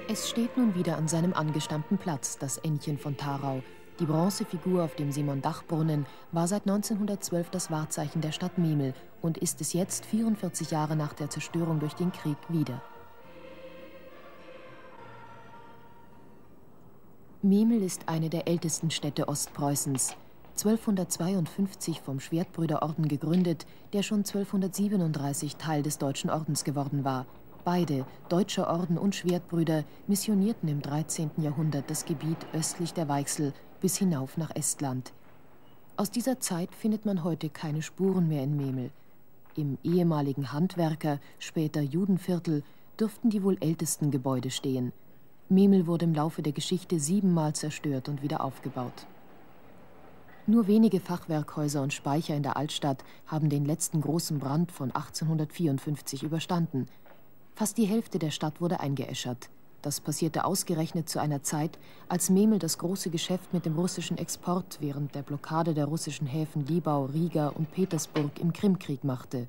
Es steht nun wieder an seinem angestammten Platz, das Ännchen von Tharau. Die Bronzefigur auf dem Simon-Dach-Brunnen war seit 1912 das Wahrzeichen der Stadt Memel und ist es jetzt, 44 Jahre nach der Zerstörung durch den Krieg, wieder. Memel ist eine der ältesten Städte Ostpreußens. 1252 vom Schwertbrüderorden gegründet, der schon 1237 Teil des Deutschen Ordens geworden war. Beide, Deutscher Orden und Schwertbrüder, missionierten im 13. Jahrhundert das Gebiet östlich der Weichsel bis hinauf nach Estland. Aus dieser Zeit findet man heute keine Spuren mehr in Memel. Im ehemaligen Handwerker-, später Judenviertel dürften die wohl ältesten Gebäude stehen. Memel wurde im Laufe der Geschichte 7-mal zerstört und wieder aufgebaut. Nur wenige Fachwerkhäuser und Speicher in der Altstadt haben den letzten großen Brand von 1854 überstanden. Fast die Hälfte der Stadt wurde eingeäschert. Das passierte ausgerechnet zu einer Zeit, als Memel das große Geschäft mit dem russischen Export während der Blockade der russischen Häfen Libau, Riga und Petersburg im Krimkrieg machte.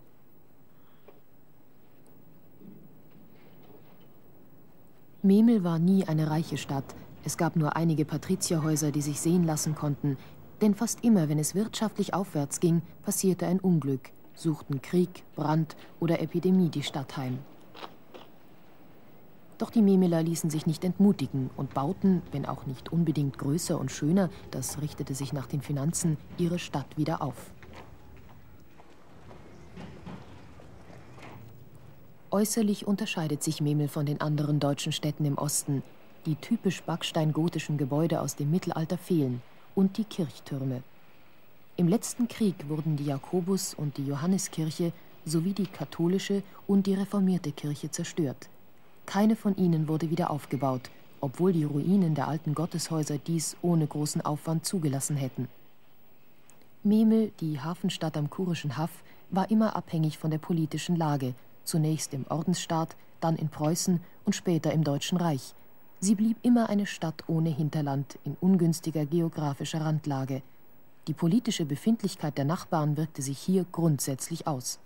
Memel war nie eine reiche Stadt. Es gab nur einige Patrizierhäuser, die sich sehen lassen konnten. Denn fast immer, wenn es wirtschaftlich aufwärts ging, passierte ein Unglück, suchten Krieg, Brand oder Epidemie die Stadt heim. Doch die Memeler ließen sich nicht entmutigen und bauten, wenn auch nicht unbedingt größer und schöner, das richtete sich nach den Finanzen, ihre Stadt wieder auf. Äußerlich unterscheidet sich Memel von den anderen deutschen Städten im Osten. Die typisch backsteingotischen Gebäude aus dem Mittelalter fehlen und die Kirchtürme. Im letzten Krieg wurden die Jakobus- und die Johanneskirche sowie die katholische und die reformierte Kirche zerstört. Keine von ihnen wurde wieder aufgebaut, obwohl die Ruinen der alten Gotteshäuser dies ohne großen Aufwand zugelassen hätten. Memel, die Hafenstadt am Kurischen Haff, war immer abhängig von der politischen Lage, zunächst im Ordensstaat, dann in Preußen und später im Deutschen Reich. Sie blieb immer eine Stadt ohne Hinterland, in ungünstiger geografischer Randlage. Die politische Befindlichkeit der Nachbarn wirkte sich hier grundsätzlich aus.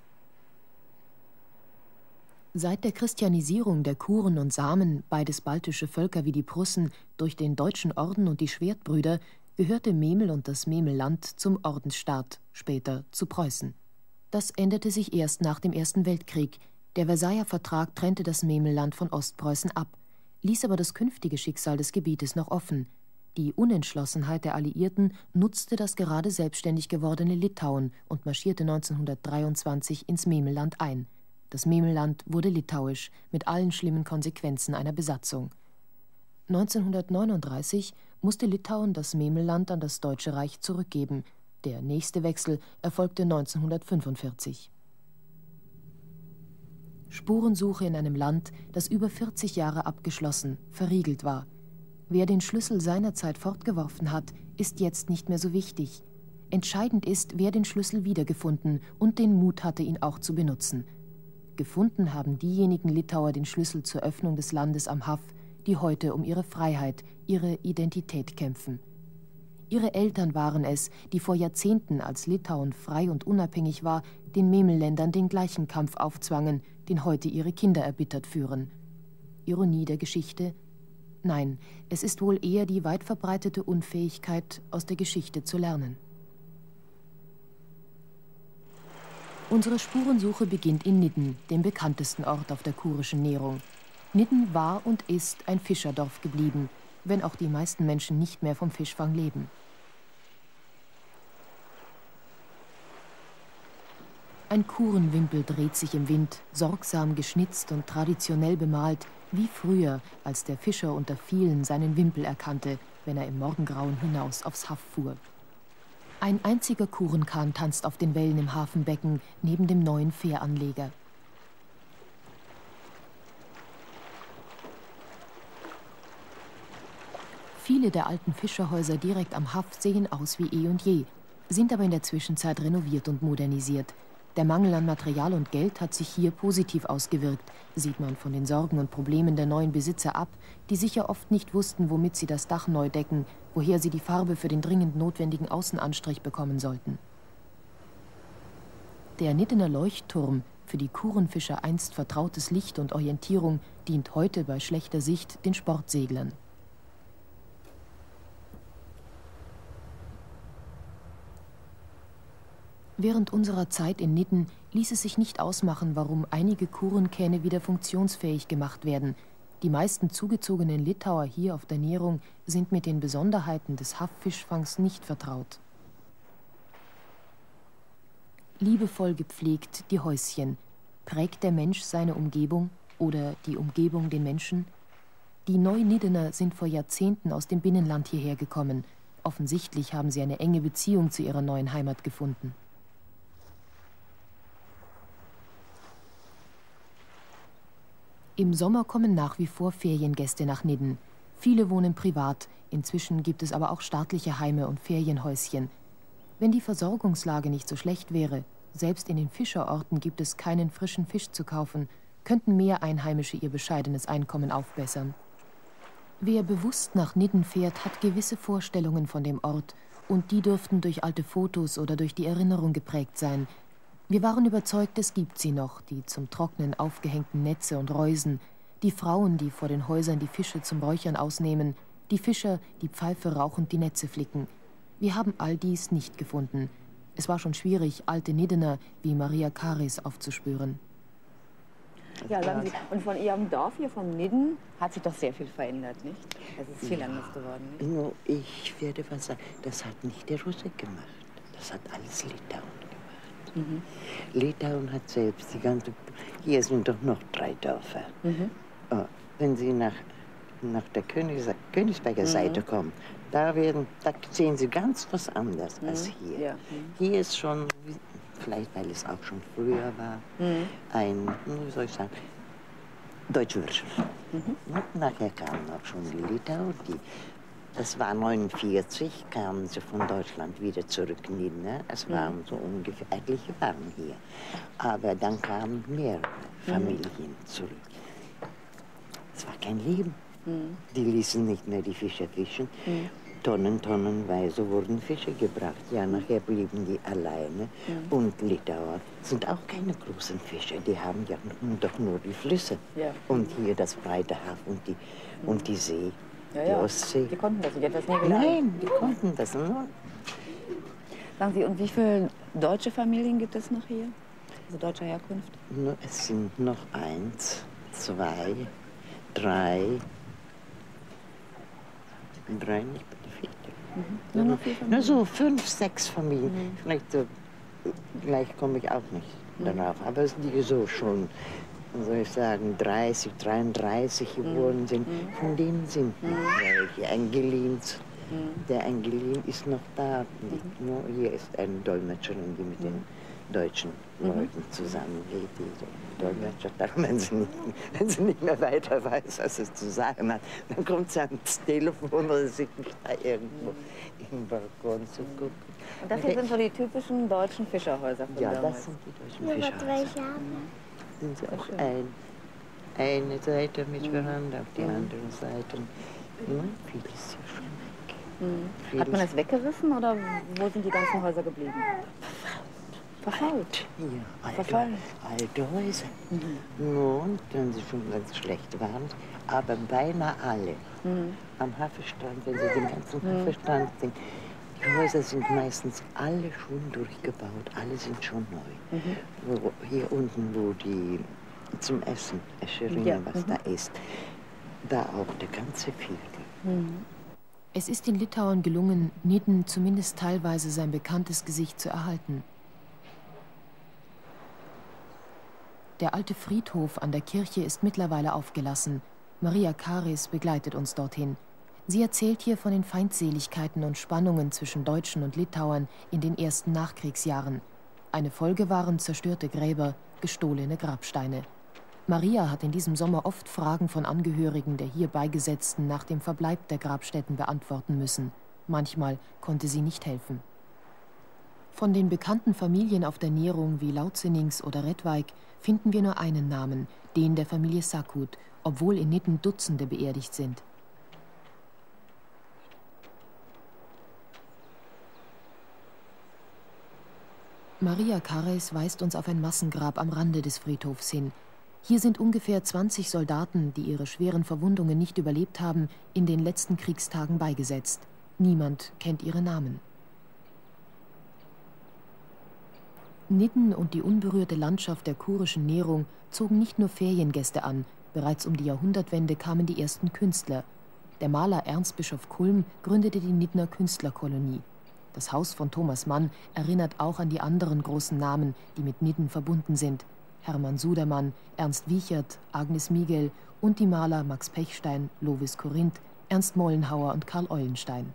Seit der Christianisierung der Kuren und Samen, beides baltische Völker wie die Prussen, durch den Deutschen Orden und die Schwertbrüder, gehörte Memel und das Memelland zum Ordensstaat, später zu Preußen. Das änderte sich erst nach dem Ersten Weltkrieg. Der Versailler Vertrag trennte das Memelland von Ostpreußen ab, ließ aber das künftige Schicksal des Gebietes noch offen. Die Unentschlossenheit der Alliierten nutzte das gerade selbstständig gewordene Litauen und marschierte 1923 ins Memelland ein. Das Memelland wurde litauisch, mit allen schlimmen Konsequenzen einer Besatzung. 1939 musste Litauen das Memelland an das Deutsche Reich zurückgeben. Der nächste Wechsel erfolgte 1945. Spurensuche in einem Land, das über 40 Jahre abgeschlossen, verriegelt war. Wer den Schlüssel seinerzeit fortgeworfen hat, ist jetzt nicht mehr so wichtig. Entscheidend ist, wer den Schlüssel wiedergefunden und den Mut hatte, ihn auch zu benutzen. Gefunden haben diejenigen Litauer den Schlüssel zur Öffnung des Landes am Haff, die heute um ihre Freiheit, ihre Identität kämpfen. Ihre Eltern waren es, die vor Jahrzehnten, als Litauen frei und unabhängig war, den Memelländern den gleichen Kampf aufzwangen, den heute ihre Kinder erbittert führen. Ironie der Geschichte? Nein, es ist wohl eher die weit verbreitete Unfähigkeit, aus der Geschichte zu lernen. Unsere Spurensuche beginnt in Nidden, dem bekanntesten Ort auf der kurischen Nehrung. Nidden war und ist ein Fischerdorf geblieben, wenn auch die meisten Menschen nicht mehr vom Fischfang leben. Ein Kurenwimpel dreht sich im Wind, sorgsam geschnitzt und traditionell bemalt, wie früher, als der Fischer unter vielen seinen Wimpel erkannte, wenn er im Morgengrauen hinaus aufs Haff fuhr. Ein einziger Kurenkahn tanzt auf den Wellen im Hafenbecken neben dem neuen Fähranleger. Viele der alten Fischerhäuser direkt am Haff sehen aus wie eh und je, sind aber in der Zwischenzeit renoviert und modernisiert. Der Mangel an Material und Geld hat sich hier positiv ausgewirkt, sieht man von den Sorgen und Problemen der neuen Besitzer ab, die sicher oft nicht wussten, womit sie das Dach neu decken, woher sie die Farbe für den dringend notwendigen Außenanstrich bekommen sollten. Der Niddener Leuchtturm, für die Kurenfischer einst vertrautes Licht und Orientierung, dient heute bei schlechter Sicht den Sportseglern. Während unserer Zeit in Nidden ließ es sich nicht ausmachen, warum einige Kurenkähne wieder funktionsfähig gemacht werden. Die meisten zugezogenen Litauer hier auf der Nehrung sind mit den Besonderheiten des Hafffischfangs nicht vertraut. Liebevoll gepflegt die Häuschen. Prägt der Mensch seine Umgebung oder die Umgebung den Menschen? Die Neuniddener sind vor Jahrzehnten aus dem Binnenland hierher gekommen. Offensichtlich haben sie eine enge Beziehung zu ihrer neuen Heimat gefunden. Im Sommer kommen nach wie vor Feriengäste nach Nidden. Viele wohnen privat, inzwischen gibt es aber auch staatliche Heime und Ferienhäuschen. Wenn die Versorgungslage nicht so schlecht wäre, selbst in den Fischerorten gibt es keinen frischen Fisch zu kaufen, könnten mehr Einheimische ihr bescheidenes Einkommen aufbessern. Wer bewusst nach Nidden fährt, hat gewisse Vorstellungen von dem Ort, und die dürften durch alte Fotos oder durch die Erinnerung geprägt sein. Wir waren überzeugt, es gibt sie noch, die zum Trocknen aufgehängten Netze und Reusen, die Frauen, die vor den Häusern die Fische zum Räuchern ausnehmen, die Fischer, die Pfeife rauchend die Netze flicken. Wir haben all dies nicht gefunden. Es war schon schwierig, alte Niddener wie Maria Karis aufzuspüren. Ja, sagen Sie, und von Ihrem Dorf hier, von Nidden, hat sich doch sehr viel verändert, nicht? Es ist viel anders geworden, nicht? Nur ich werde was sagen, das hat nicht der Russe gemacht. Das hat alles Litauen gemacht. Mhm. Litauen hat selbst die ganze... Hier sind doch noch 3 Dörfer. Mhm. Wenn Sie nach der Königsberger Seite kommen, da sehen Sie ganz was anderes als hier. Ja. Hier ist schon, vielleicht weil es auch schon früher war, ein, wie soll ich sagen, deutsche Wirtschaft. Nachher kamen auch schon die Litauer, das war 1949, kamen sie von Deutschland wieder zurück in Nidden. Es waren so ungefähr etliche waren hier. Aber dann kamen mehr Familien zurück. Es war kein Leben. Die ließen nicht mehr die Fischer fischen. Tonnenweise wurden Fische gebracht. Ja, nachher blieben die alleine. Und Litauer sind auch keine großen Fischer. Die haben ja doch nur die Flüsse. Ja. Und hier das breite Hafen und die See. Ja, die Ostsee. Die konnten das nicht, etwas nie gelernt. Nein, die konnten das nur. Sagen Sie, und wie viele deutsche Familien gibt es noch hier? Also deutscher Herkunft? Es sind noch 1, 2, 3, nicht bei der 4. Nur 4 Familien? Nur so 5, 6 Familien. Vielleicht so, gleich komme ich auch nicht darauf. Aber es die so schon, soll ich sagen, 30, 33 geboren sind. Von denen sind welche. Engelins. Der Engelin ist noch da. Nur hier ist eine Dolmetscherin, die mit den deutschen Leuten zusammengeht. Die Dolmetscher, wenn sie nicht mehr weiter weiß, was sie zu sagen hat, dann kommt sie ans Telefon oder sitzt da irgendwo im Balkon zu gucken. Und das hier sind so die typischen deutschen Fischerhäuser von Ja, damals. das sind die deutschen Fischerhäuser. Sind sie auch eine Seite mit Veranda, auf die andere Seite. Viel ist ja schon weg. Hat man es weggerissen oder wo sind die ganzen Häuser geblieben? Verfault. Ja, alte Häuser. Und wenn sie schon ganz schlecht waren, aber beinahe alle. Am Hafenstrand, wenn Sie den ganzen Hafenstrand sehen, die Häuser sind meistens alle schon durchgebaut, alle sind schon neu. Hier unten, wo die zum Essen, Escherine, was da ist, da auch der ganze Viertel. Es ist den Litauern gelungen, Nidden zumindest teilweise sein bekanntes Gesicht zu erhalten. Der alte Friedhof an der Kirche ist mittlerweile aufgelassen. Maria Karis begleitet uns dorthin. Sie erzählt hier von den Feindseligkeiten und Spannungen zwischen Deutschen und Litauern in den ersten Nachkriegsjahren. Eine Folge waren zerstörte Gräber, gestohlene Grabsteine. Maria hat in diesem Sommer oft Fragen von Angehörigen der hier Beigesetzten nach dem Verbleib der Grabstätten beantworten müssen. Manchmal konnte sie nicht helfen. Von den bekannten Familien auf der Nehrung wie Lautzenings oder Redweig finden wir nur einen Namen, den der Familie Sakut, obwohl in Nidden Dutzende beerdigt sind. Maria Carres weist uns auf ein Massengrab am Rande des Friedhofs hin. Hier sind ungefähr 20 Soldaten, die ihre schweren Verwundungen nicht überlebt haben, in den letzten Kriegstagen beigesetzt. Niemand kennt ihre Namen. Nidden und die unberührte Landschaft der kurischen Nährung zogen nicht nur Feriengäste an, bereits um die Jahrhundertwende kamen die ersten Künstler. Der Maler Ernst Bischof Kulm gründete die Niddener Künstlerkolonie. Das Haus von Thomas Mann erinnert auch an die anderen großen Namen, die mit Nidden verbunden sind. Hermann Sudermann, Ernst Wiechert, Agnes Miguel und die Maler Max Pechstein, Lovis Corinth, Ernst Mollenhauer und Karl Eulenstein.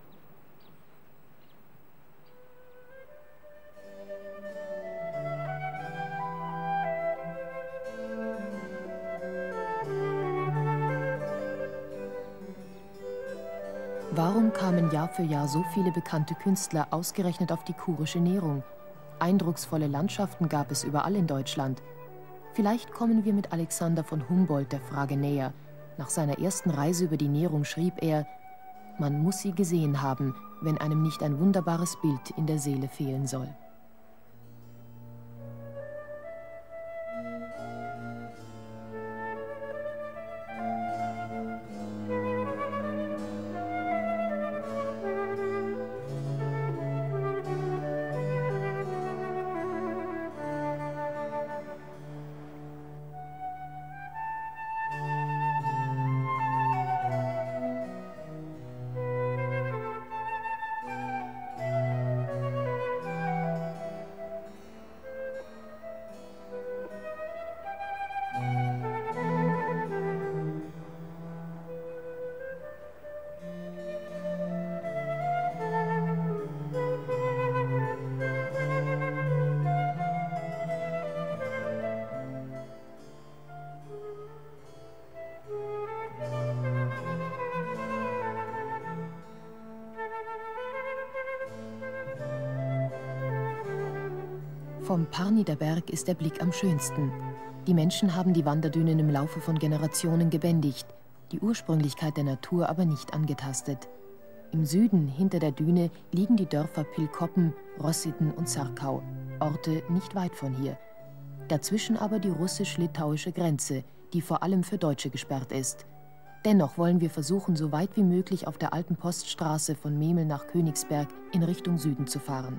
Warum kamen Jahr für Jahr so viele bekannte Künstler ausgerechnet auf die kurische Nährung? Eindrucksvolle Landschaften gab es überall in Deutschland. Vielleicht kommen wir mit Alexander von Humboldt der Frage näher. Nach seiner ersten Reise über die Nährung schrieb er: Man muss sie gesehen haben, wenn einem nicht ein wunderbares Bild in der Seele fehlen soll. Vom Parnider Berg ist der Blick am schönsten. Die Menschen haben die Wanderdünen im Laufe von Generationen gebändigt, die Ursprünglichkeit der Natur aber nicht angetastet. Im Süden, hinter der Düne, liegen die Dörfer Pilkoppen, Rossitten und Sarkau, Orte nicht weit von hier. Dazwischen aber die russisch-litauische Grenze, die vor allem für Deutsche gesperrt ist. Dennoch wollen wir versuchen, so weit wie möglich auf der alten Poststraße von Memel nach Königsberg in Richtung Süden zu fahren.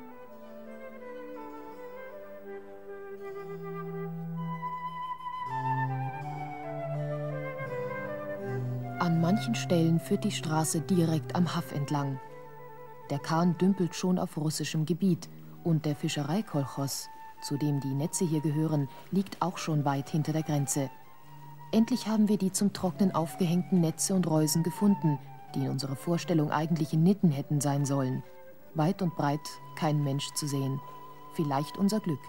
An manchen Stellen führt die Straße direkt am Haff entlang. Der Kahn dümpelt schon auf russischem Gebiet und der Fischereikolchos, zu dem die Netze hier gehören, liegt auch schon weit hinter der Grenze. Endlich haben wir die zum Trocknen aufgehängten Netze und Reusen gefunden, die in unserer Vorstellung eigentlich in Nidden hätten sein sollen. Weit und breit kein Mensch zu sehen. Vielleicht unser Glück.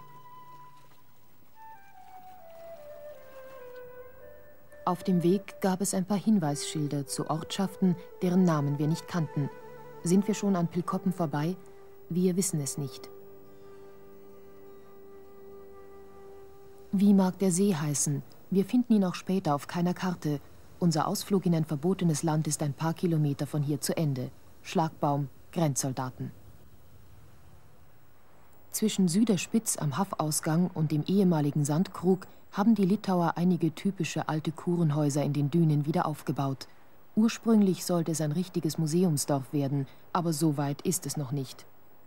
Auf dem Weg gab es ein paar Hinweisschilder zu Ortschaften, deren Namen wir nicht kannten. Sind wir schon an Pilkoppen vorbei? Wir wissen es nicht. Wie mag der See heißen? Wir finden ihn auch später auf keiner Karte. Unser Ausflug in ein verbotenes Land ist ein paar Kilometer von hier zu Ende. Schlagbaum, Grenzsoldaten. Zwischen Süderspitz am Haffausgang und dem ehemaligen Sandkrug haben die Litauer einige typische alte Kurenhäuser in den Dünen wieder aufgebaut. Ursprünglich sollte es ein richtiges Museumsdorf werden, aber so weit ist es noch nicht.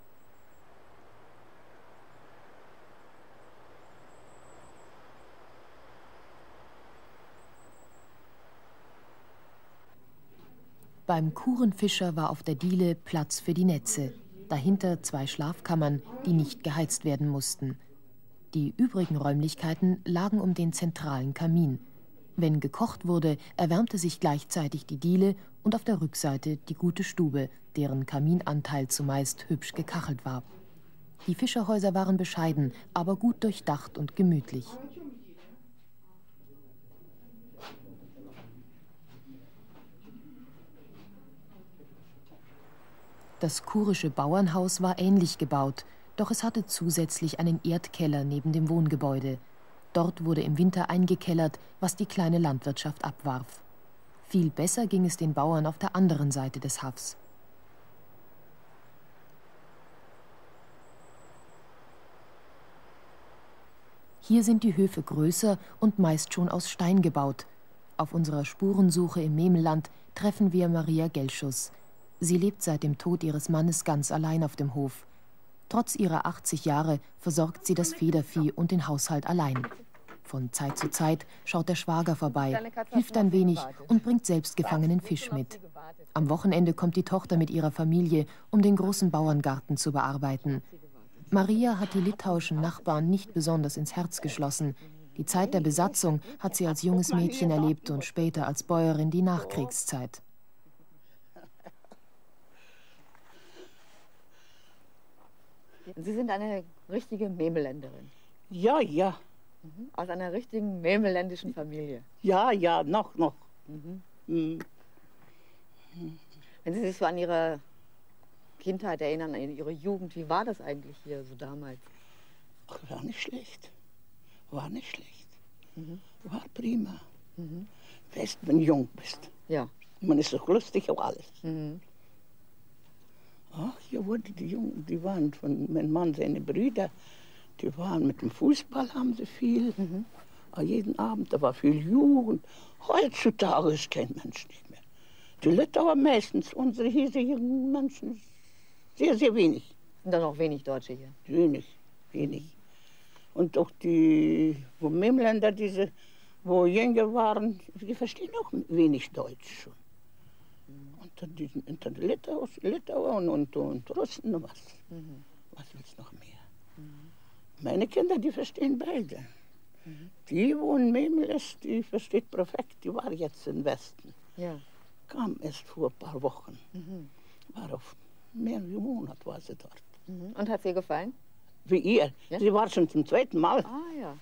Beim Kurenfischer war auf der Diele Platz für die Netze. Dahinter 2 Schlafkammern, die nicht geheizt werden mussten. Die übrigen Räumlichkeiten lagen um den zentralen Kamin. Wenn gekocht wurde, erwärmte sich gleichzeitig die Diele und auf der Rückseite die gute Stube, deren Kaminanteil zumeist hübsch gekachelt war. Die Fischerhäuser waren bescheiden, aber gut durchdacht und gemütlich. Das kurische Bauernhaus war ähnlich gebaut, doch es hatte zusätzlich einen Erdkeller neben dem Wohngebäude. Dort wurde im Winter eingekellert, was die kleine Landwirtschaft abwarf. Viel besser ging es den Bauern auf der anderen Seite des Haffs. Hier sind die Höfe größer und meist schon aus Stein gebaut. Auf unserer Spurensuche im Memelland treffen wir Maria Gelschuss. Sie lebt seit dem Tod ihres Mannes ganz allein auf dem Hof. Trotz ihrer 80 Jahre versorgt sie das Federvieh und den Haushalt allein. Von Zeit zu Zeit schaut der Schwager vorbei, hilft ein wenig und bringt selbst gefangenen Fisch mit. Am Wochenende kommt die Tochter mit ihrer Familie, um den großen Bauerngarten zu bearbeiten. Maria hat die litauischen Nachbarn nicht besonders ins Herz geschlossen. Die Zeit der Besatzung hat sie als junges Mädchen erlebt und später als Bäuerin die Nachkriegszeit. Sie sind eine richtige Memeländerin. Ja, ja. Aus einer richtigen memelländischen Familie. Ja, ja, noch. Wenn Sie sich so an Ihre Kindheit erinnern, an Ihre Jugend, wie war das eigentlich hier so damals? Ach, war nicht schlecht. War prima. Weißt, wenn du jung bist. Ja. Man ist doch lustig auf alles. Ach, hier wurde die waren von meinem Mann, seine Brüder, die waren mit dem Fußball, haben sie viel. Jeden Abend, da war viel Jugend. Heutzutage ist kein Mensch nicht mehr. Die Litauer meistens, unsere hiesigen Menschen, sehr, sehr wenig. Und dann auch wenig Deutsche hier. Wenig. Und auch die Memelländer, wo jünger waren, die verstehen auch wenig Deutsch schon. Unter den Litauern und Russen, was willst du noch mehr? Meine Kinder, die verstehen beide. Die, wo in Memel ist, die versteht perfekt. Die war jetzt im Westen. Ja. Kam erst vor ein paar Wochen. War auf mehr als einen Monat war sie dort. Und hat es ihr gefallen? Wie ihr. Ja? Sie war schon zum zweiten Mal. Ah ja.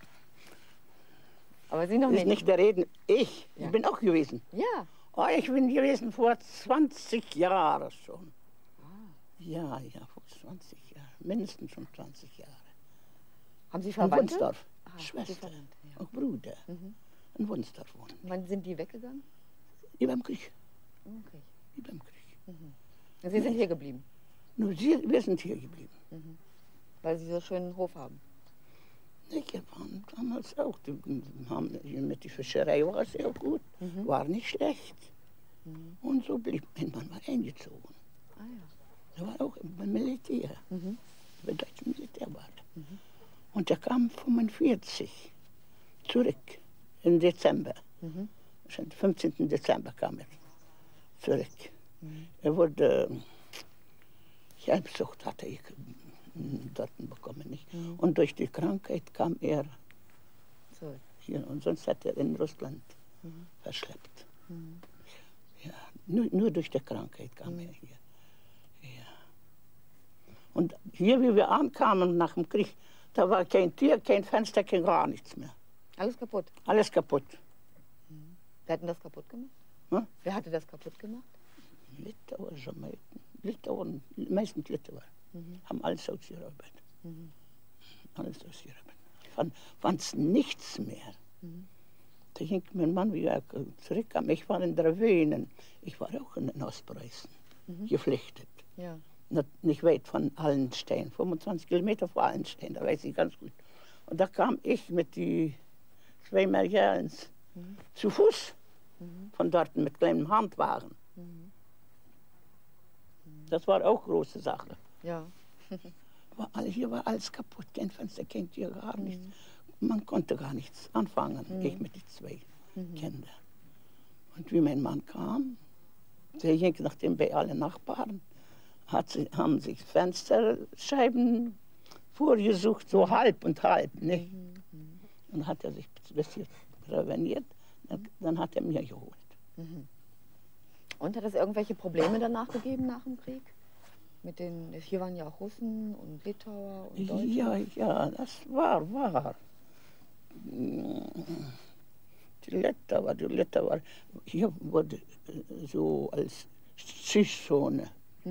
Aber Sie noch nicht. nicht? Ist nicht der Reden. Ich bin auch gewesen. Ja. Oh, ich bin gewesen vor 20 Jahren schon. Ja, vor 20 Jahren. Mindestens schon 20 Jahre. Haben Sie Verwandte? In Wunsdorf. Schwester, auch Bruder. In Wunsdorf wohnen. Wann sind die weggegangen? Über dem Krieg. Okay. Über dem Krieg. Und Sie sind hier geblieben? Nur wir sind hier geblieben. Weil Sie so einen schönen Hof haben? Wir waren damals auch. Mit der Fischerei war es sehr gut. War nicht schlecht. Und so blieb mein Mann mal eingezogen. Ah ja. Er war auch beim Militär. Beim deutschen Militär war er. Und er kam 45 zurück im Dezember. Am 15. Dezember kam er zurück. Er wurde Gelbsucht hatte ich dort bekommen. Nicht? Und durch die Krankheit kam er hier. Und sonst hat er in Russland verschleppt. Ja, nur durch die Krankheit kam er hier. Ja. Und hier, wie wir ankamen nach dem Krieg, da war kein Tür, kein Fenster, kein gar nichts mehr. Alles kaputt? Alles kaputt. Wer hat denn das kaputt gemacht? Wer hatte das kaputt gemacht? Litauer, Jamaiten. Litauer, meistens Litauer. Haben alles ausgeraubt. Alles ausgeraubt. Fand nichts mehr. Da ging mein Mann wieder zurückkam. Ich war in der Wenen. Ich war auch in Ostpreußen geflüchtet. Ja. Nicht weit von Allenstein, 25 Kilometer vor Allenstein, da weiß ich ganz gut. Und da kam ich mit die 2 Milliarden zu Fuß von dort mit kleinem Handwagen. Das war auch eine große Sache. Ja. Hier war alles kaputt, kein Fenster, kein Tür, gar nichts. Man konnte gar nichts anfangen, ich mit den 2 Kindern. Und wie mein Mann kam, der ging nachdem bei allen Nachbarn, haben sich Fensterscheiben vorgesucht, so halb und halb. Nicht? Und hat er sich ein bisschen präveniert, dann hat er mir geholt. Und hat es irgendwelche Probleme danach gegeben nach dem Krieg? Hier waren ja auch Russen und Litauer und Deutsche. Ja, das war. Die Litauer, hier wurde so als Zischzone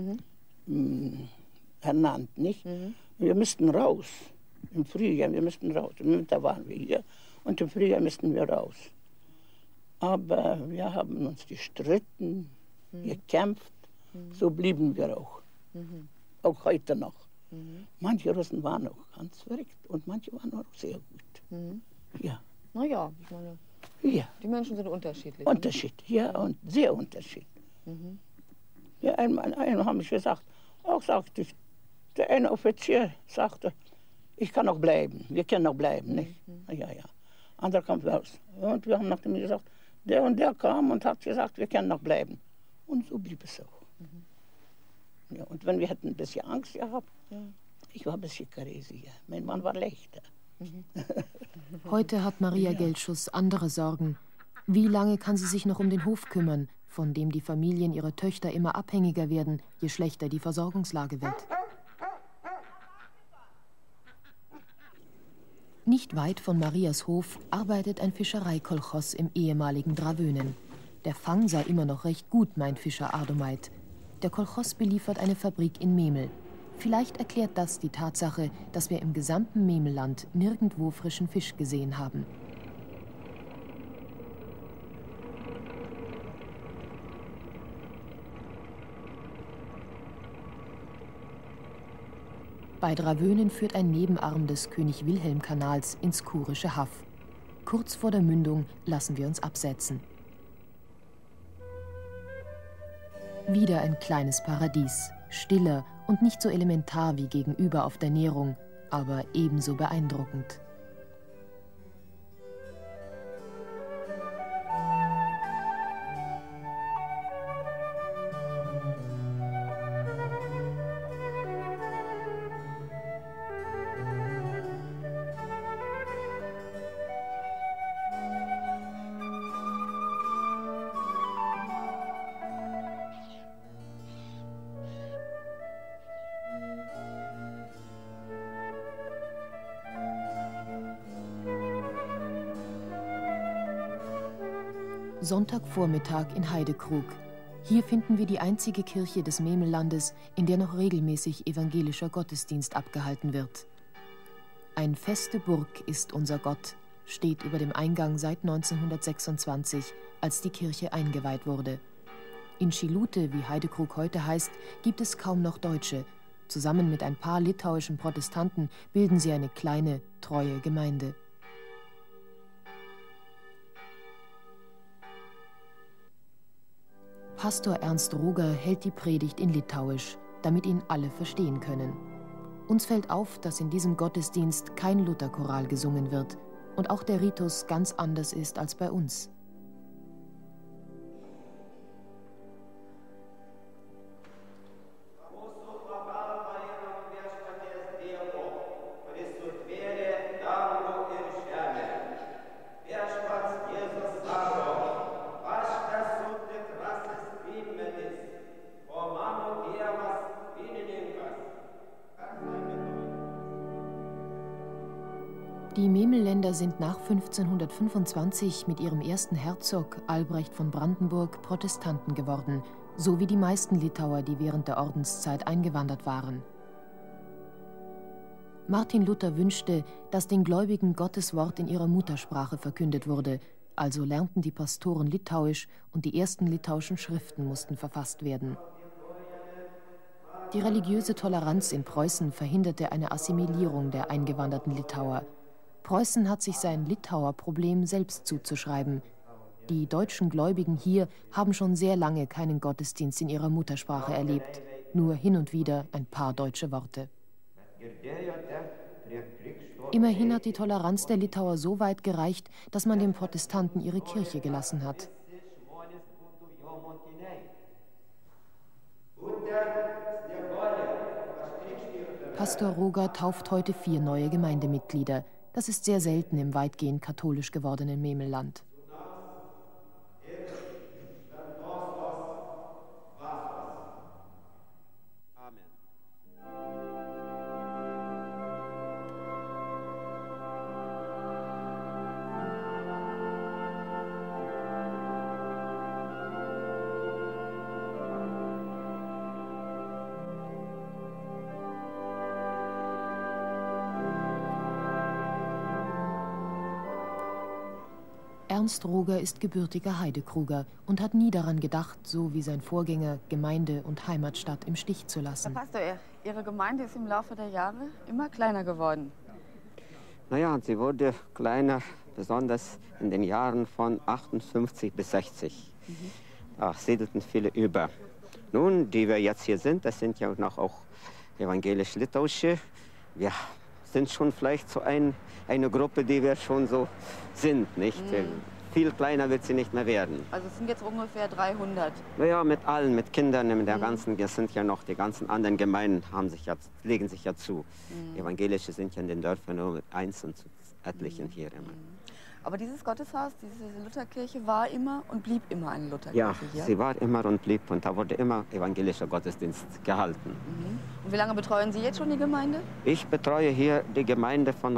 ernannt, nicht? Wir müssten raus. Im Frühjahr, wir müssten raus. Im Winter waren wir hier und im Frühjahr müssten wir raus. Aber wir haben uns gestritten, gekämpft, so blieben wir auch. Auch heute noch. Manche Russen waren auch ganz verrückt und manche waren auch sehr gut. Ja. Naja, ich meine, Ja. die Menschen sind unterschiedlich. Unterschied, ja, und sehr Unterschied. Ja, einmal haben ich gesagt, auch sagte ich, der eine Offizier sagte, ich kann noch bleiben, wir können noch bleiben, nicht? Ja, ja. Anderer kam raus. Und wir haben nach dem gesagt, der und der kam und hat gesagt, wir können noch bleiben. Und so blieb es auch. Ja, und wenn wir hätten ein bisschen Angst gehabt, ich war ein bisschen crazy, mein Mann war leichter. Heute hat Maria Geldschuss andere Sorgen. Wie lange kann sie sich noch um den Hof kümmern, von dem die Familien ihrer Töchter immer abhängiger werden, je schlechter die Versorgungslage wird? Nicht weit von Marias Hof arbeitet ein Fischereikolchos im ehemaligen Dravönen. Der Fang sei immer noch recht gut, meint Fischer Ardomeit. Der Kolchos beliefert eine Fabrik in Memel. Vielleicht erklärt das die Tatsache, dass wir im gesamten Memelland nirgendwo frischen Fisch gesehen haben. Bei Dravönen führt ein Nebenarm des König-Wilhelm-Kanals ins Kurische Haff. Kurz vor der Mündung lassen wir uns absetzen. Wieder ein kleines Paradies, stiller und nicht so elementar wie gegenüber auf der Nährung, aber ebenso beeindruckend. Sonntagvormittag in Heidekrug. Hier finden wir die einzige Kirche des Memellandes, in der noch regelmäßig evangelischer Gottesdienst abgehalten wird. Ein feste Burg ist unser Gott, steht über dem Eingang seit 1926, als die Kirche eingeweiht wurde. In Schilute, wie Heidekrug heute heißt, gibt es kaum noch Deutsche. Zusammen mit ein paar litauischen Protestanten bilden sie eine kleine, treue Gemeinde. Pastor Ernst Roger hält die Predigt in Litauisch, damit ihn alle verstehen können. Uns fällt auf, dass in diesem Gottesdienst kein Lutherchoral gesungen wird und auch der Ritus ganz anders ist als bei uns. Die Memelländer sind nach 1525 mit ihrem ersten Herzog Albrecht von Brandenburg Protestanten geworden, so wie die meisten Litauer, die während der Ordenszeit eingewandert waren. Martin Luther wünschte, dass den Gläubigen Gottes Wort in ihrer Muttersprache verkündet wurde, also lernten die Pastoren Litauisch und die ersten litauischen Schriften mussten verfasst werden. Die religiöse Toleranz in Preußen verhinderte eine Assimilierung der eingewanderten Litauer. Preußen hat sich sein Litauer-Problem selbst zuzuschreiben. Die deutschen Gläubigen hier haben schon sehr lange keinen Gottesdienst in ihrer Muttersprache erlebt, nur hin und wieder ein paar deutsche Worte. Immerhin hat die Toleranz der Litauer so weit gereicht, dass man den Protestanten ihre Kirche gelassen hat. Pastor Roger tauft heute 4 neue Gemeindemitglieder. Das ist sehr selten im weitgehend katholisch gewordenen Memelland. Ernst Roger ist gebürtiger Heidekruger und hat nie daran gedacht, so wie sein Vorgänger, Gemeinde und Heimatstadt im Stich zu lassen. Pastor, Ihre Gemeinde ist im Laufe der Jahre immer kleiner geworden. Naja, sie wurde kleiner, besonders in den Jahren von 58 bis 60. Da siedelten viele über. Nun, die wir jetzt hier sind, das sind ja noch auch evangelisch-litauische. Wir sind schon vielleicht so eine Gruppe, die wir schon so sind, nicht? Viel kleiner wird sie nicht mehr werden. Also es sind jetzt ungefähr 300. Naja, mit allen, mit Kindern, mit der ganzen, das sind ja noch die ganzen anderen Gemeinden, legen sich ja zu. Evangelische sind ja in den Dörfern nur mit eins und zu etlichen hier immer. Aber dieses Gotteshaus, diese Lutherkirche war immer und blieb immer eine Lutherkirche Ja, hier? sie war immer und blieb und da wurde immer evangelischer Gottesdienst gehalten. Und wie lange betreuen Sie jetzt schon die Gemeinde? Ich betreue hier die Gemeinde von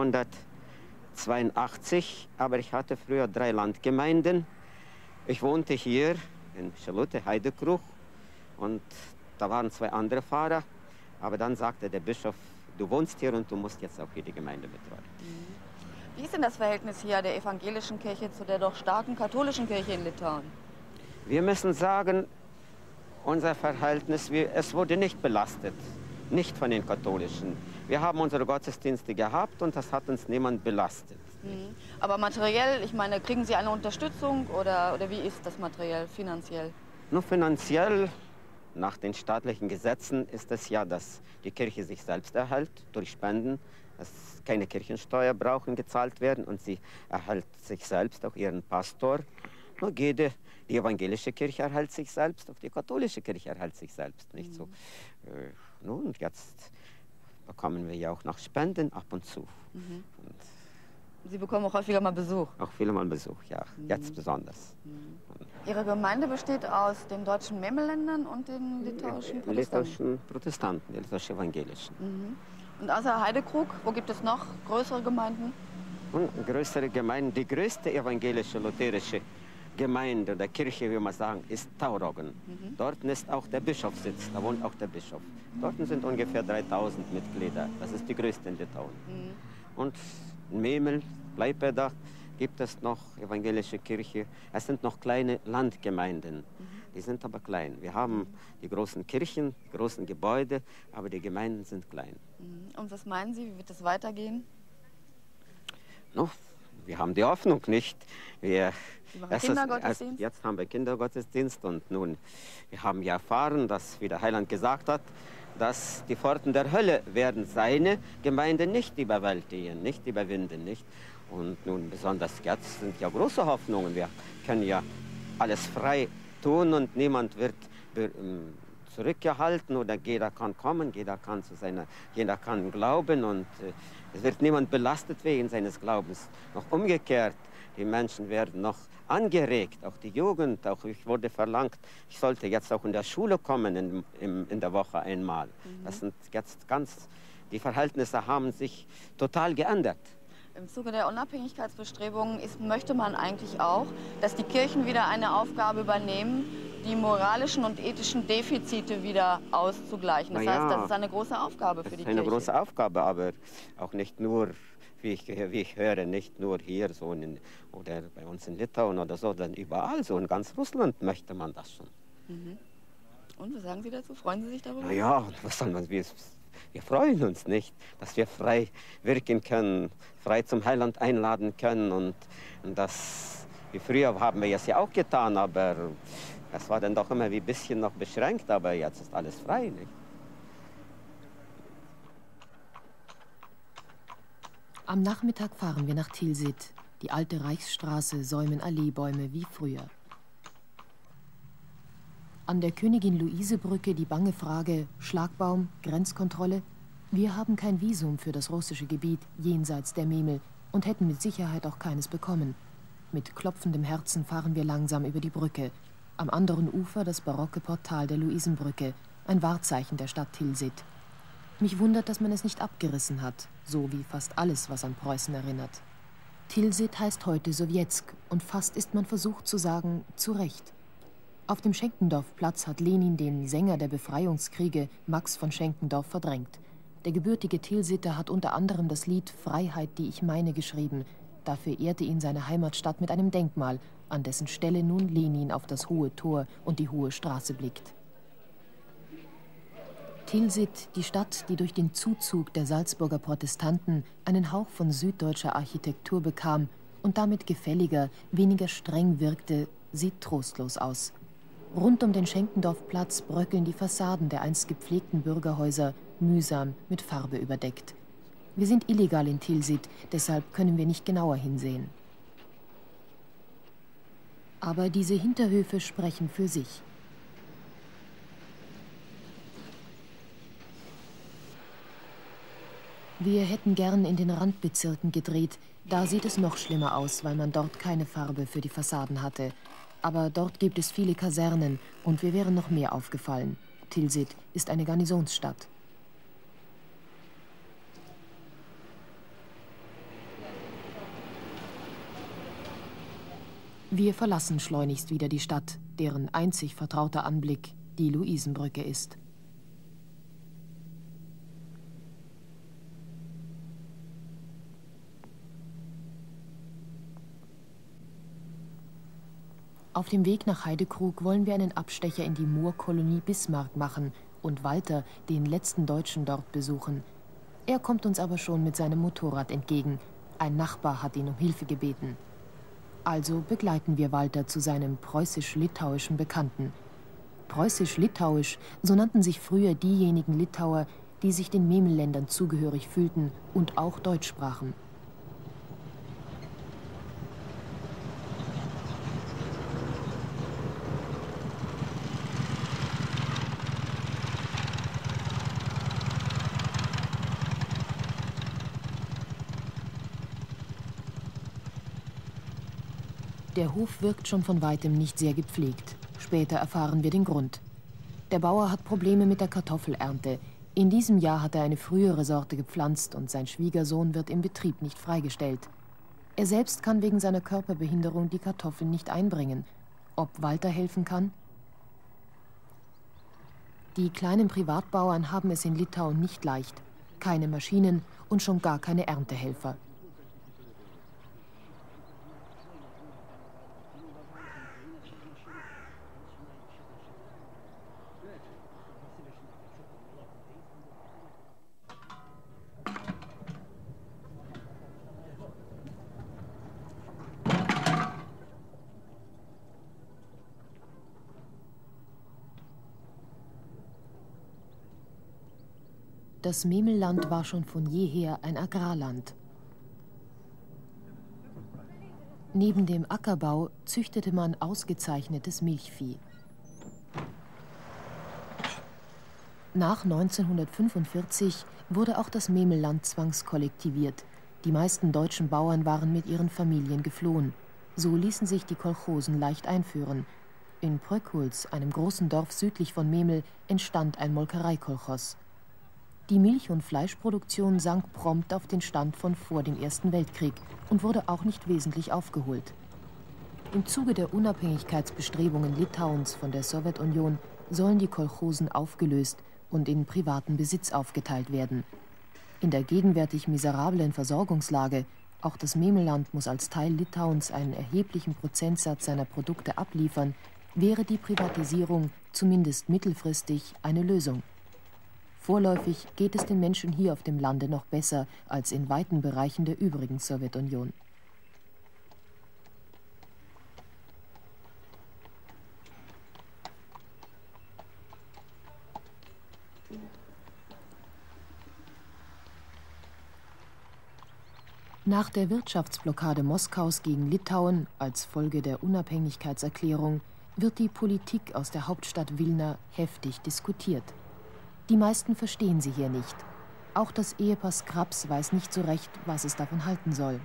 1982, aber ich hatte früher 3 Landgemeinden. Ich wohnte hier in Charlotte, Heidekrug, und da waren 2 andere Pfarrer. Aber dann sagte der Bischof, du wohnst hier und du musst jetzt auch hier die Gemeinde betreuen. Wie ist denn das Verhältnis hier der evangelischen Kirche zu der doch starken katholischen Kirche in Litauen? Wir müssen sagen, unser Verhältnis, es wurde nicht belastet, nicht von den Katholischen. Wir haben unsere Gottesdienste gehabt und das hat uns niemand belastet. Aber materiell, ich meine, kriegen Sie eine Unterstützung oder wie ist das materiell, finanziell? Nur finanziell, nach den staatlichen Gesetzen ist es ja, dass die Kirche sich selbst erhält durch Spenden, dass keine Kirchensteuer brauchen gezahlt werden und sie erhält sich selbst, auch ihren Pastor. Nur die evangelische Kirche erhält sich selbst, auch die katholische Kirche erhält sich selbst. Nicht so. Nun, jetzt bekommen wir ja auch noch Spenden ab und zu. Und Sie bekommen auch häufiger mal Besuch? auch viele Mal Besuch, ja, jetzt besonders. Ihre Gemeinde besteht aus den deutschen Memmeländern und den litauischen Protestanten? Litauischen Protestanten, die litauischen Evangelischen. Und außer Heidekrug, wo gibt es noch größere Gemeinden? Und größere Gemeinden, die größte evangelische lutherische Gemeinde oder Kirche, wie man sagen, ist Tauroggen. Dort ist auch der Bischofssitz, da wohnt auch der Bischof. Dort sind ungefähr 3000 Mitglieder, das ist die größte in Litauen. Und in Memel, Klaipėda, gibt es noch evangelische Kirche. Es sind noch kleine Landgemeinden, die sind aber klein. Wir haben die großen Kirchen, die großen Gebäude, aber die Gemeinden sind klein. Und was meinen Sie, wie wird das weitergehen? No, wir haben die Hoffnung nicht. Sie machen Kindergottesdienst? Jetzt haben wir Kindergottesdienst und nun, wir haben ja erfahren, dass, wie der Heiland gesagt hat, dass die Pforten der Hölle werden seine Gemeinde nicht überwältigen, nicht überwinden, nicht. Und nun besonders jetzt sind ja große Hoffnungen. Wir können ja alles frei tun und niemand wird zurückgehalten oder jeder kann kommen, jeder kann glauben und es wird niemand belastet wegen seines Glaubens. Noch umgekehrt, die Menschen werden noch angeregt, auch die Jugend, auch ich wurde verlangt, ich sollte jetzt auch in der Schule kommen in der Woche einmal. Das sind jetzt die Verhältnisse haben sich total geändert. Im Zuge der Unabhängigkeitsbestrebungen möchte man eigentlich auch, dass die Kirchen wieder eine Aufgabe übernehmen, die moralischen und ethischen Defizite wieder auszugleichen. Das heißt, das ist eine große Aufgabe für die Kirche. Eine große Aufgabe, aber auch nicht nur, wie ich höre, nicht nur hier so oder bei uns in Litauen oder so, sondern überall so. In ganz Russland möchte man das schon. Und was sagen Sie dazu? Freuen Sie sich darüber? Na ja, was soll man, wir freuen uns nicht, dass wir frei wirken können, frei zum Heiland einladen können und das, wie früher haben wir es ja auch getan, aber es war dann doch immer wie ein bisschen noch beschränkt, aber jetzt ist alles frei, nicht? Am Nachmittag fahren wir nach Tilsit. Die alte Reichsstraße säumen Alleebäume wie früher. An der Königin-Luise-Brücke die bange Frage, Schlagbaum, Grenzkontrolle. Wir haben kein Visum für das russische Gebiet jenseits der Memel und hätten mit Sicherheit auch keines bekommen. Mit klopfendem Herzen fahren wir langsam über die Brücke. Am anderen Ufer das barocke Portal der Luisenbrücke, ein Wahrzeichen der Stadt Tilsit. Mich wundert, dass man es nicht abgerissen hat, so wie fast alles, was an Preußen erinnert. Tilsit heißt heute Sowjetsk und fast ist man versucht zu sagen, zu Recht. Auf dem Schenkendorfplatz hat Lenin den Sänger der Befreiungskriege, Max von Schenkendorf, verdrängt. Der gebürtige Tilsiter hat unter anderem das Lied »Freiheit, die ich meine« geschrieben. Dafür ehrte ihn seine Heimatstadt mit einem Denkmal, an dessen Stelle nun Lenin auf das Hohe Tor und die Hohe Straße blickt. Tilsit, die Stadt, die durch den Zuzug der Salzburger Protestanten einen Hauch von süddeutscher Architektur bekam und damit gefälliger, weniger streng wirkte, sieht trostlos aus. Rund um den Schenkendorfplatz bröckeln die Fassaden der einst gepflegten Bürgerhäuser, mühsam mit Farbe überdeckt. Wir sind illegal in Tilsit, deshalb können wir nicht genauer hinsehen. Aber diese Hinterhöfe sprechen für sich. Wir hätten gern in den Randbezirken gedreht. Da sieht es noch schlimmer aus, weil man dort keine Farbe für die Fassaden hatte. Aber dort gibt es viele Kasernen und wir wären noch mehr aufgefallen. Tilsit ist eine Garnisonsstadt. Wir verlassen schleunigst wieder die Stadt, deren einzig vertrauter Anblick die Luisenbrücke ist. Auf dem Weg nach Heidekrug wollen wir einen Abstecher in die Moorkolonie Bismarck machen und Walter, den letzten Deutschen, dort besuchen. Er kommt uns aber schon mit seinem Motorrad entgegen. Ein Nachbar hat ihn um Hilfe gebeten. Also begleiten wir Walter zu seinem preußisch-litauischen Bekannten. Preußisch-litauisch, so nannten sich früher diejenigen Litauer, die sich den Memelländern zugehörig fühlten und auch Deutsch sprachen. Der Hof wirkt schon von weitem nicht sehr gepflegt. Später erfahren wir den Grund. Der Bauer hat Probleme mit der Kartoffelernte. In diesem Jahr hat er eine frühere Sorte gepflanzt und sein Schwiegersohn wird im Betrieb nicht freigestellt. Er selbst kann wegen seiner Körperbehinderung die Kartoffeln nicht einbringen. Ob Walter helfen kann? Die kleinen Privatbauern haben es in Litauen nicht leicht. Keine Maschinen und schon gar keine Erntehelfer. Das Memelland war schon von jeher ein Agrarland. Neben dem Ackerbau züchtete man ausgezeichnetes Milchvieh. Nach 1945 wurde auch das Memelland zwangskollektiviert. Die meisten deutschen Bauern waren mit ihren Familien geflohen. So ließen sich die Kolchosen leicht einführen. In Prökulz, einem großen Dorf südlich von Memel, entstand ein Molkereikolchos. Die Milch- und Fleischproduktion sank prompt auf den Stand von vor dem Ersten Weltkrieg und wurde auch nicht wesentlich aufgeholt. Im Zuge der Unabhängigkeitsbestrebungen Litauens von der Sowjetunion sollen die Kolchosen aufgelöst und in privaten Besitz aufgeteilt werden. In der gegenwärtig miserablen Versorgungslage, auch das Memelland muss als Teil Litauens einen erheblichen Prozentsatz seiner Produkte abliefern, wäre die Privatisierung zumindest mittelfristig eine Lösung. Vorläufig geht es den Menschen hier auf dem Lande noch besser als in weiten Bereichen der übrigen Sowjetunion. Nach der Wirtschaftsblockade Moskaus gegen Litauen als Folge der Unabhängigkeitserklärung wird die Politik aus der Hauptstadt Wilna heftig diskutiert. Die meisten verstehen sie hier nicht. Auch das Ehepaar Skrabs weiß nicht so recht, was es davon halten soll.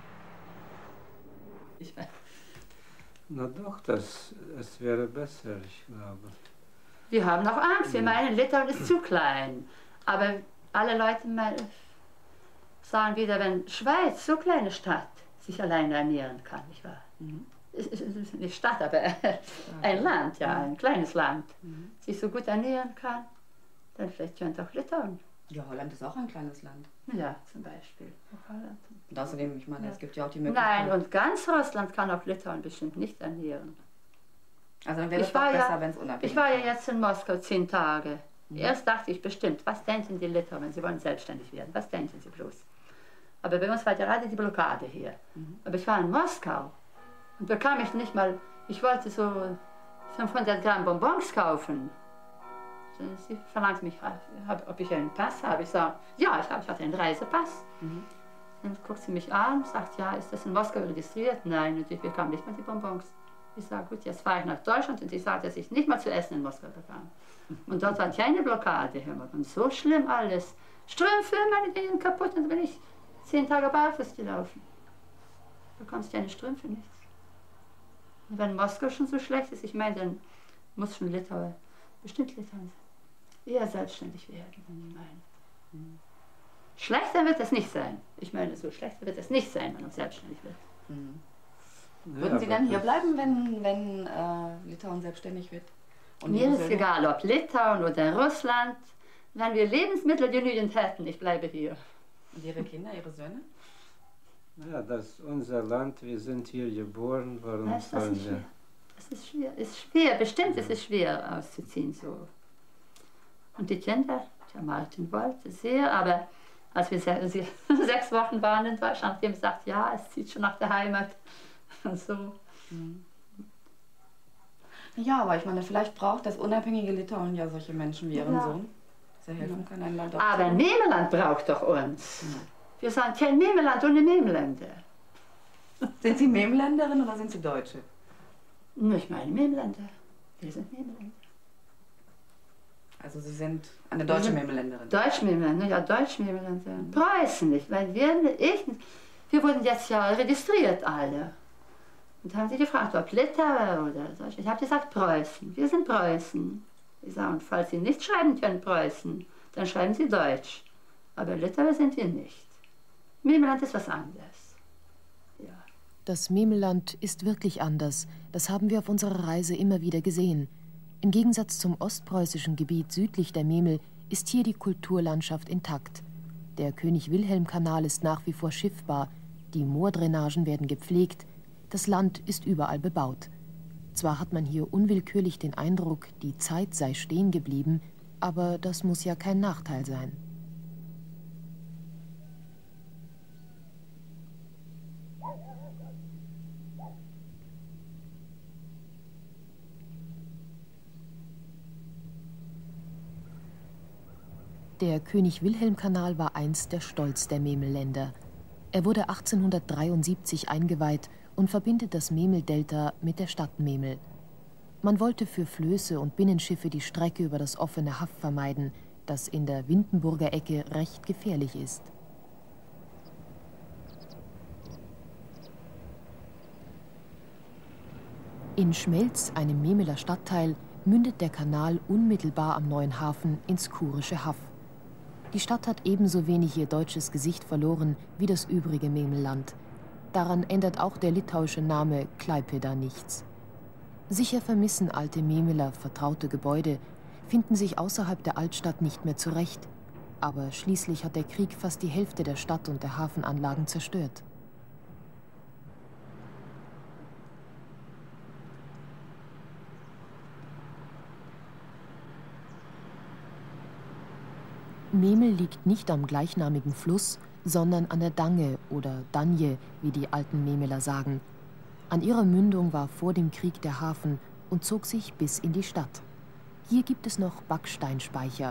Na doch, es wäre besser, ich glaube. Wir haben noch Angst. Wir meinen, Litauen ist zu klein. Aber alle Leute sagen wieder, wenn Schweiz, so kleine Stadt, sich alleine ernähren kann, nicht wahr? Es ist nicht Stadt, aber ein Land, ja, ein kleines Land, sich so gut ernähren kann. Dann vielleicht könnte auch Litauen. Ja, Holland ist auch ein kleines Land. Ja, zum Beispiel. Holland. Und außerdem, ich meine, es gibt ja auch die Möglichkeit... Nein, und ganz Russland kann auch Litauen bestimmt nicht ernähren. Also dann wäre es doch besser, wenn es unabhängig ist. Ich war ja jetzt in Moskau 10 Tage. Erst dachte ich bestimmt, was denken die Litauer, sie wollen selbstständig werden, was denken sie bloß? Aber bei uns war gerade die Blockade hier. Aber ich war in Moskau und bekam ich nicht mal, ich wollte so 500 Gramm Bonbons kaufen. Sie verlangt mich, ob ich einen Pass habe. Ich sage, ja, ich hatte einen Reisepass. Dann guckt sie mich an, sagt, ja, ist das in Moskau registriert? Nein, und ich bekam nicht mal die Bonbons. Ich sage, gut, jetzt fahre ich nach Deutschland und ich sage, dass ich nicht mal zu essen in Moskau bekam. Und dort war keine Blockade. Und so schlimm alles. Strümpfe, meine Dinge kaputt, und dann bin ich 10 Tage barfuß gelaufen. Du bekommst deine Strümpfe nichts. Und wenn Moskau schon so schlecht ist, ich meine, dann muss schon Litauer, bestimmt Litauen, eher selbstständig werden. Nein. Schlechter wird es nicht sein. Ich meine, so schlechter wird es nicht sein, wenn man selbstständig wird. Würden Sie dann hier bleiben, wenn Litauen selbstständig wird? Und mir ist egal, ob Litauen oder Russland. Wenn wir Lebensmittel genügend hätten, ich bleibe hier. Und Ihre Kinder, Ihre Söhne? Ja, das ist unser Land, wir sind hier geboren, warum das sollen ist wir? schwer. Es ist schwer, ist schwer, bestimmt ist es schwer auszuziehen so. Und die Kinder, der Martin wollte sehr, aber als wir 6 Wochen waren in Deutschland, haben wir gesagt, ja, es zieht schon nach der Heimat. Und so. Ja, aber ich meine, vielleicht braucht das unabhängige Litauen ja solche Menschen wie Ihren Sohn, dass er helfen kann, ein Land aufzubauen. Aber Memeland braucht doch uns. Wir sind kein Memeland ohne Memeländer. Sind Sie Memeländerin oder sind Sie Deutsche? Ich meine Memeländer. Wir sind Memeländer. Also Sie sind eine deutsche Memeländerin? Deutsch-Memeländer, ja, Deutsch-Memeländerin. Preußen nicht, weil wir wurden jetzt ja registriert alle. Und haben sie gefragt, ob Litauer oder Deutsch. Ich habe gesagt Preußen. Wir sind Preußen. Ich sage, und falls Sie nicht schreiben können Preußen, dann schreiben Sie Deutsch. Aber Litauer sind wir nicht. Memeland ist was anderes. Ja. Das Memelland ist wirklich anders. Das haben wir auf unserer Reise immer wieder gesehen. Im Gegensatz zum ostpreußischen Gebiet südlich der Memel ist hier die Kulturlandschaft intakt. Der König-Wilhelm-Kanal ist nach wie vor schiffbar, die Moordrainagen werden gepflegt, das Land ist überall bebaut. Zwar hat man hier unwillkürlich den Eindruck, die Zeit sei stehen geblieben, aber das muss ja kein Nachteil sein. Der König-Wilhelm-Kanal war einst der Stolz der Memelländer. Er wurde 1873 eingeweiht und verbindet das Memel-Delta mit der Stadt Memel. Man wollte für Flöße und Binnenschiffe die Strecke über das offene Haff vermeiden, das in der Windenburger Ecke recht gefährlich ist. In Schmelz, einem Memeler Stadtteil, mündet der Kanal unmittelbar am neuen Hafen ins Kurische Haff. Die Stadt hat ebenso wenig ihr deutsches Gesicht verloren wie das übrige Memelland. Daran ändert auch der litauische Name Klaipėda nichts. Sicher vermissen alte Memeler vertraute Gebäude, finden sich außerhalb der Altstadt nicht mehr zurecht. Aber schließlich hat der Krieg fast die Hälfte der Stadt und der Hafenanlagen zerstört. Memel liegt nicht am gleichnamigen Fluss, sondern an der Dange oder Danje, wie die alten Memeler sagen. An ihrer Mündung war vor dem Krieg der Hafen und zog sich bis in die Stadt. Hier gibt es noch Backsteinspeicher.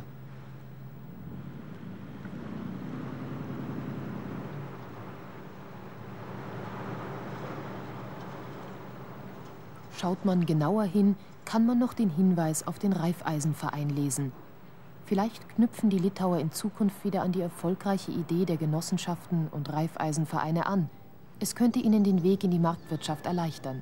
Schaut man genauer hin, kann man noch den Hinweis auf den Raiffeisenverein lesen. Vielleicht knüpfen die Litauer in Zukunft wieder an die erfolgreiche Idee der Genossenschaften und Raiffeisenvereine an. Es könnte ihnen den Weg in die Marktwirtschaft erleichtern.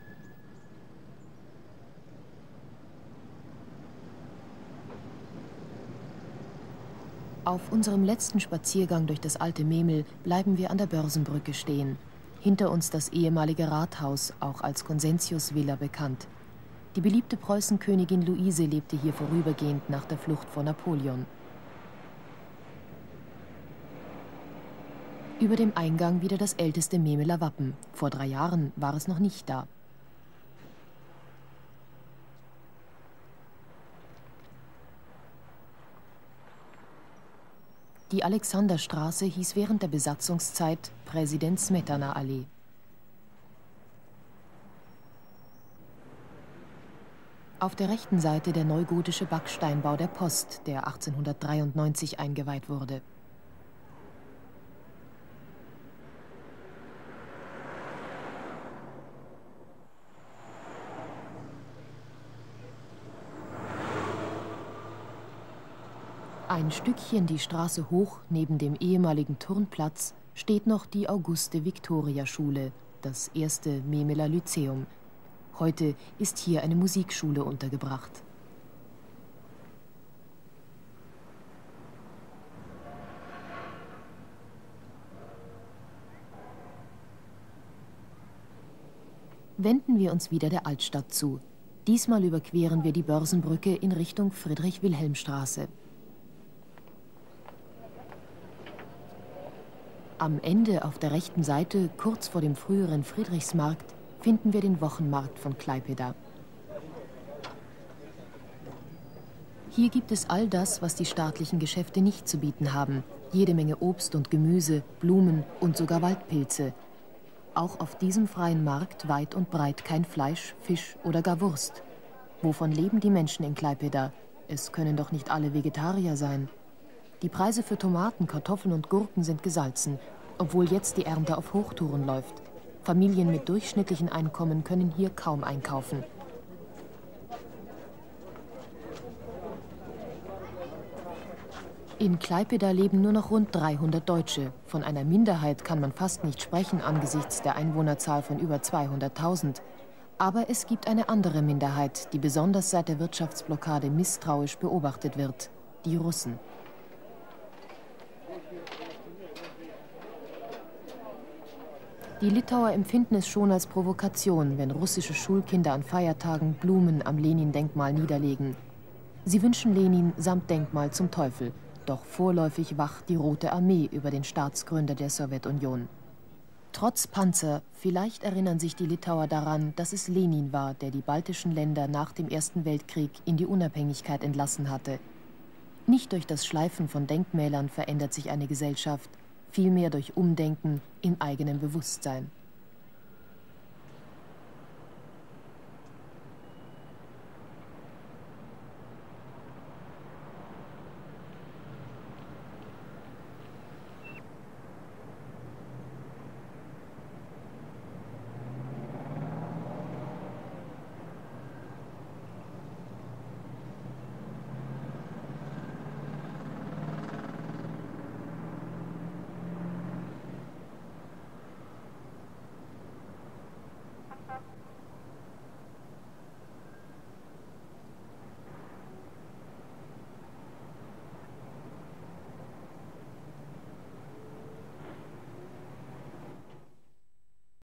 Auf unserem letzten Spaziergang durch das alte Memel bleiben wir an der Börsenbrücke stehen. Hinter uns das ehemalige Rathaus, auch als Consentius-Villa bekannt. Die beliebte Preußenkönigin Luise lebte hier vorübergehend nach der Flucht vor Napoleon. Über dem Eingang wieder das älteste Memeler Wappen. Vor 3 Jahren war es noch nicht da. Die Alexanderstraße hieß während der Besatzungszeit Präsident-Smetana-Allee. Auf der rechten Seite der neugotische Backsteinbau der Post, der 1893 eingeweiht wurde. Ein Stückchen die Straße hoch, neben dem ehemaligen Turnplatz, steht noch die Auguste-Victoria-Schule, das erste Memeler Lyzeum. Heute ist hier eine Musikschule untergebracht. Wenden wir uns wieder der Altstadt zu. Diesmal überqueren wir die Börsenbrücke in Richtung Friedrich-Wilhelm-Straße. Am Ende auf der rechten Seite, kurz vor dem früheren Friedrichsmarkt, finden wir den Wochenmarkt von Klaipėda. Hier gibt es all das, was die staatlichen Geschäfte nicht zu bieten haben. Jede Menge Obst und Gemüse, Blumen und sogar Waldpilze. Auch auf diesem freien Markt weit und breit kein Fleisch, Fisch oder gar Wurst. Wovon leben die Menschen in Klaipėda? Es können doch nicht alle Vegetarier sein. Die Preise für Tomaten, Kartoffeln und Gurken sind gesalzen, obwohl jetzt die Ernte auf Hochtouren läuft. Familien mit durchschnittlichen Einkommen können hier kaum einkaufen. In Klaipėda leben nur noch rund 300 Deutsche. Von einer Minderheit kann man fast nicht sprechen angesichts der Einwohnerzahl von über 200.000. Aber es gibt eine andere Minderheit, die besonders seit der Wirtschaftsblockade misstrauisch beobachtet wird: die Russen. Die Litauer empfinden es schon als Provokation, wenn russische Schulkinder an Feiertagen Blumen am Lenin-Denkmal niederlegen. Sie wünschen Lenin samt Denkmal zum Teufel, doch vorläufig wacht die Rote Armee über den Staatsgründer der Sowjetunion. Trotz Panzer, vielleicht erinnern sich die Litauer daran, dass es Lenin war, der die baltischen Länder nach dem Ersten Weltkrieg in die Unabhängigkeit entlassen hatte. Nicht durch das Schleifen von Denkmälern verändert sich eine Gesellschaft, vielmehr durch Umdenken im eigenen Bewusstsein.